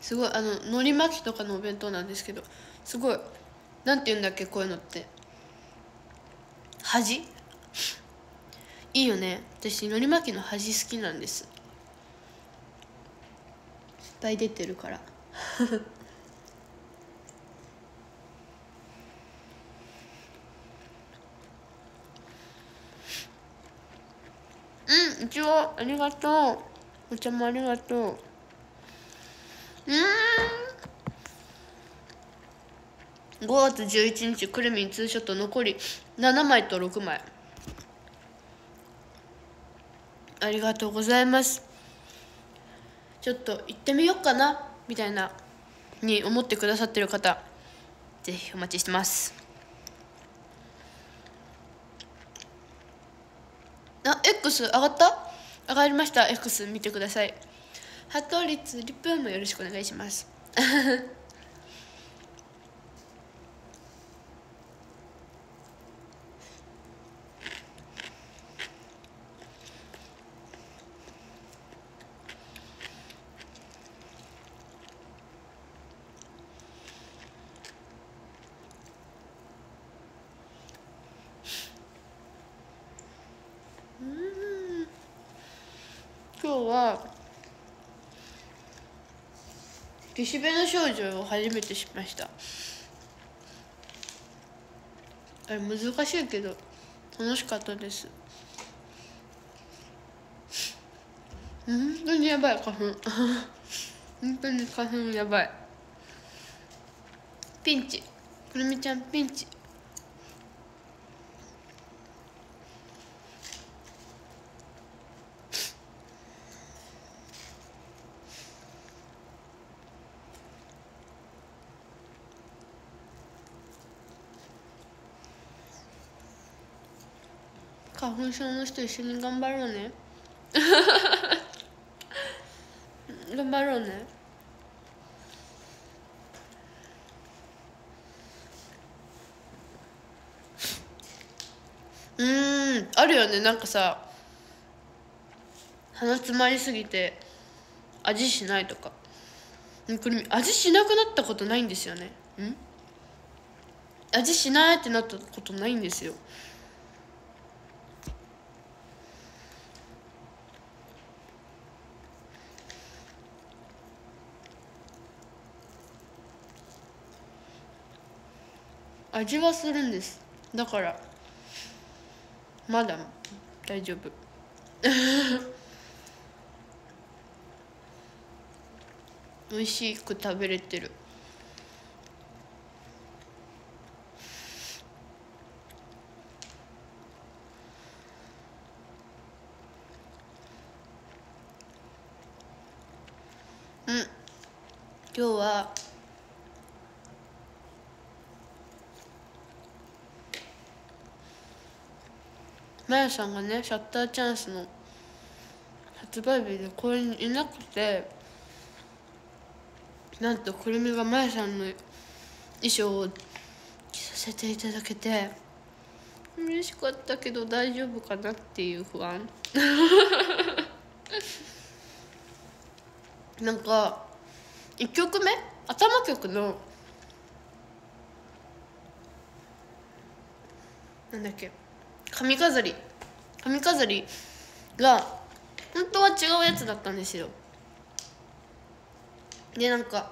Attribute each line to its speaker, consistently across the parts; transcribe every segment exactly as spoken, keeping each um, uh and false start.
Speaker 1: すごいあの海苔巻きとかのお弁当なんですけど、すごいなんて言うんだっけ、こういうのって端いいよね。私海苔巻きの端好きなんです。いっぱい出てるからうん、一応ありがとう。お茶もありがとう。うんごがつじゅういちにちくるみんツーショット残りななまいとろくまい、ありがとうございます。ちょっと行ってみようかなみたいなに思ってくださってる方、ぜひお待ちしてます。あ、X 上がった？上がりました。 X 見てください。ハトリツリプもよろしくお願いしますうん、今日は岸辺の少女を初めてしました。あれ難しいけど楽しかったです。本当にやばい花粉本当に花粉やばい。ピンチ、くるみちゃんピンチ。花粉症の人一緒に頑張ろうね頑張ろうね。うーん、あるよね。なんかさ、鼻詰まりすぎて味しないとか。これ味しなくなったことないんですよね。ん味しないってなったことないんですよ。味はするんです。だからまだ大丈夫美味しく食べれてる。うん、今日はまやさんがね、シャッターチャンスの発売日でこれにいなくて、なんとくるみがまやさんの衣装を着させていただけて嬉しかったけど、大丈夫かなっていう不安なんかいっきょくめ頭曲のなんだっけ、髪飾り髪飾りが本当は違うやつだったんですよ。でなんか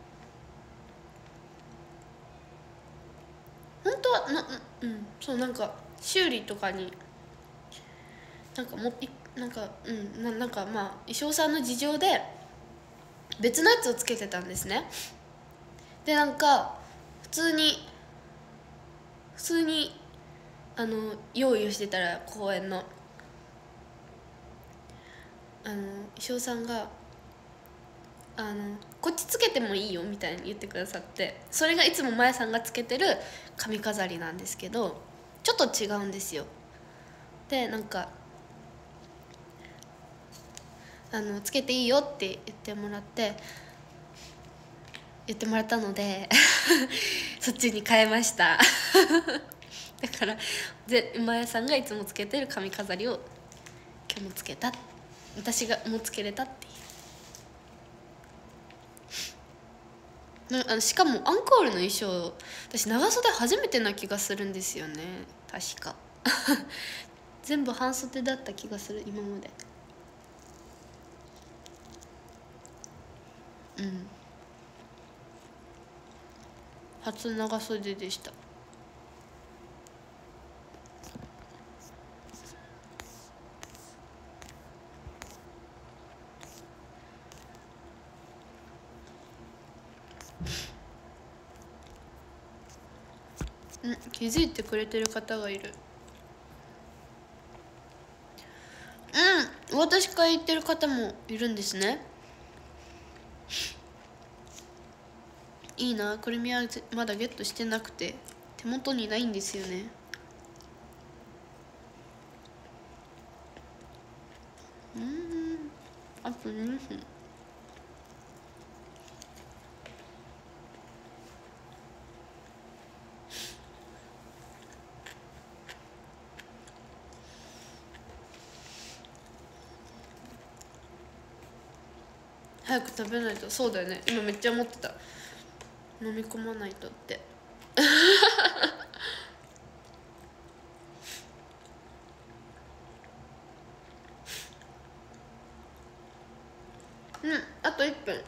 Speaker 1: 本当はな、うんそうなんか修理とかになんかもいなんかうんななんかまあ衣装さんの事情で別のやつをつけてたんですね。でなんか普通に普通にあの用意をしてたら公園のあの衣装さんがあのこっちつけてもいいよみたいに言ってくださって、それがいつもまやさんがつけてる髪飾りなんですけど、ちょっと違うんですよ。でなんかあのつけていいよって言ってもらって言ってもらったのでそっちに変えましただからぜまやさんがいつもつけてる髪飾りを今日もつけた、私がもうつけれたっていう。 なあのしかもアンコールの衣装、私長袖初めてな気がするんですよね確か全部半袖だった気がする今まで。うん初長袖でした。うん、気づいてくれてる方がいる。うん、私から言ってる方もいるんですね。いいな、くるみはまだゲットしてなくて手元にないんですよね。うん、あとにふん。早く食べないと。そうだよね、今めっちゃ思ってた、飲み込まないとってうん、あといっぷん。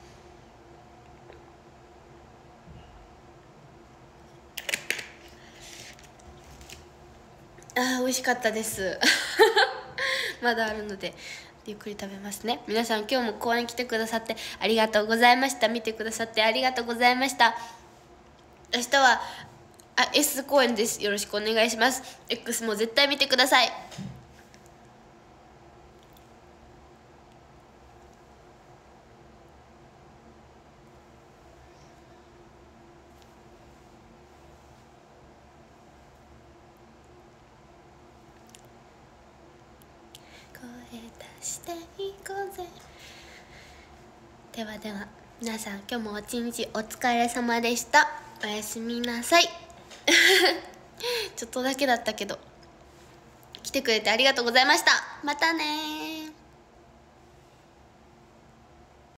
Speaker 1: あー美味しかったですまだあるのでゆっくり食べますね。皆さん今日も公園来てくださってありがとうございました。見てくださってありがとうございました。明日はあ S 公演です。よろしくお願いします。 X も絶対見てください。声出していこうぜ。ではでは皆さん今日も一日お疲れ様でした。おやすみなさいちょっとだけだったけど来てくれてありがとうございました。またね。